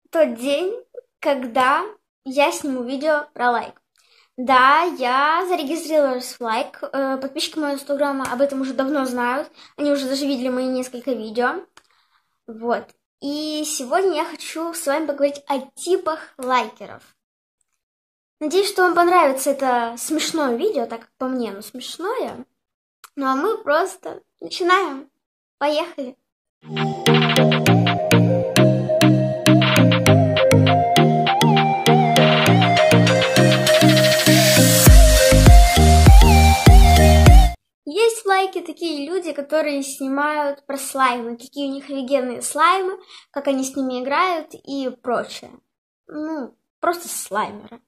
тот день, когда я сниму видео про лайк. Да, я зарегистрировалась в лайк. Подписчики моего инстаграма об этом уже давно знают. Они уже даже видели мои несколько видео. Вот. И сегодня я хочу с вами поговорить о типах лайкеров. Надеюсь, что вам понравится это смешное видео, так как по мне оно смешное. Ну а мы просто начинаем. Поехали! Есть в лайке такие люди, которые снимают про слаймы, какие у них офигенные слаймы, как они с ними играют и прочее. Ну, просто слаймеры.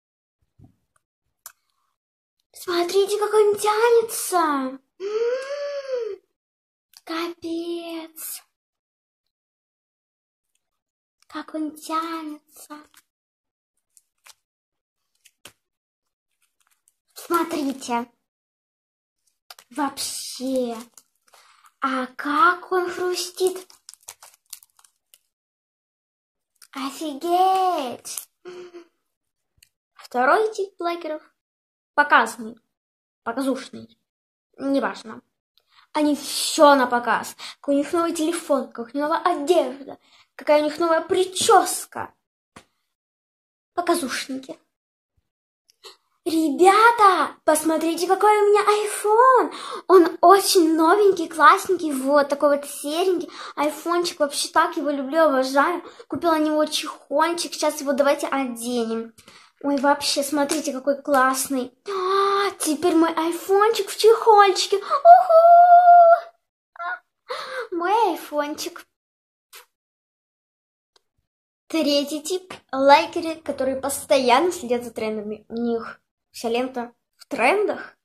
Смотрите, как он тянется! Капец! Как он тянется! Смотрите! Вообще! А как он хрустит! Офигеть! Второй тип лайкеров показный, показушный, неважно. Они все на показ. Какой у них новый телефон, какая у них новая одежда, какая у них новая прическа. Показушники. Ребята, посмотрите, какой у меня iPhone. Он очень новенький, классненький, вот такой вот серенький. Айфончик, вообще так его люблю, обожаю. Купила на него чехольчик, сейчас его давайте оденем. Ой, вообще, смотрите, какой классный. Теперь мой айфончик в чехольчике. Уху! Мой айфончик. Третий тип – лайкеры, которые постоянно следят за трендами. У них вся лента в трендах.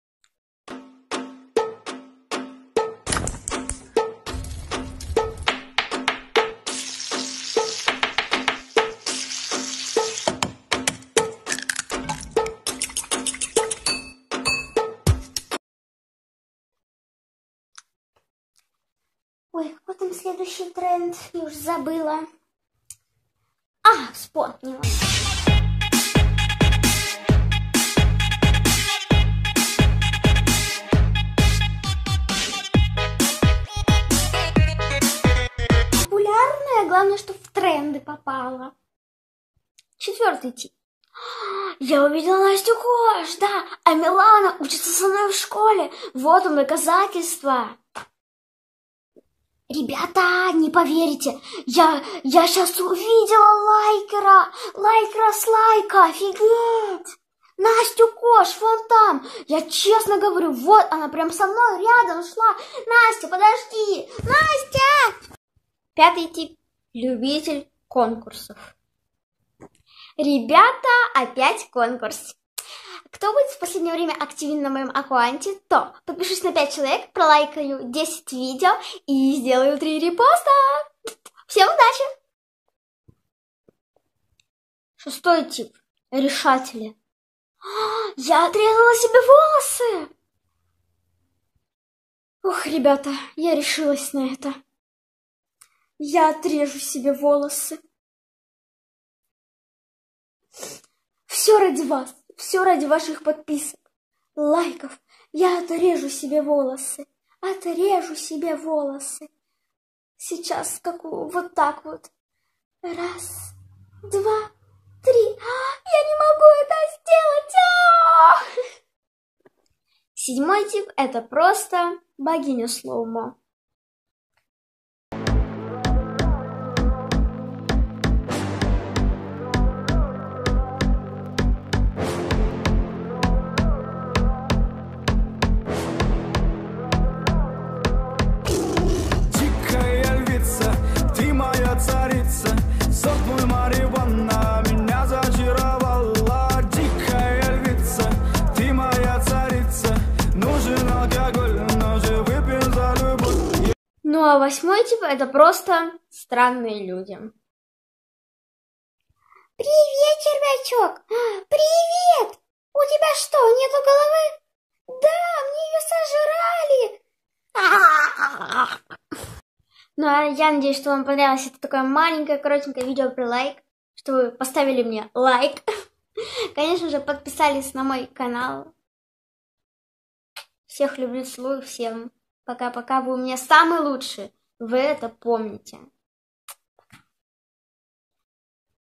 Ой, какой там следующий тренд? Я уже забыла. Вспомнила. Популярная, главное, что в тренды попала. Четвертый тип. Я увидела Настю Кош, да, а Милана учится со мной в школе. Вот он, доказательство. Ребята, не поверите, я сейчас увидела лайкера с лайка, офигеть! Настю Кош, вон там, я честно говорю, вот она прям со мной рядом шла. Настя, подожди, Настя! Пятый тип, любитель конкурсов. Ребята, опять конкурс. Кто будет в последнее время активен на моем аккаунте, то подпишусь на 5 человек, пролайкаю 10 видео и сделаю 3 репоста. Всем удачи! Шестой тип. Решатели. Я отрезала себе волосы! Ух, ребята, я решилась на это. Я отрежу себе волосы. Все ради вас. Все ради ваших подписок, лайков. Я отрежу себе волосы. Отрежу себе волосы. Сейчас вот так вот. Раз, два, три. Я не могу это сделать. Седьмой тип – это просто богиня слоумо. Царица, сок мой марихуана меня зачаровала. Дикая львица, ты моя царица. Нужен алкоголь, но же выпьем за любовь. Ну а восьмой тип это просто странные люди. Привет, червячок! Привет! У тебя что, нету головы? Да, мне ее сожрали! Ну, а я надеюсь, что вам понравилось это такое маленькое, коротенькое видео про лайк, что вы поставили мне лайк. Конечно же, подписались на мой канал. Всех люблю, целую, всем пока-пока. Вы у меня самые лучшие. Вы это помните.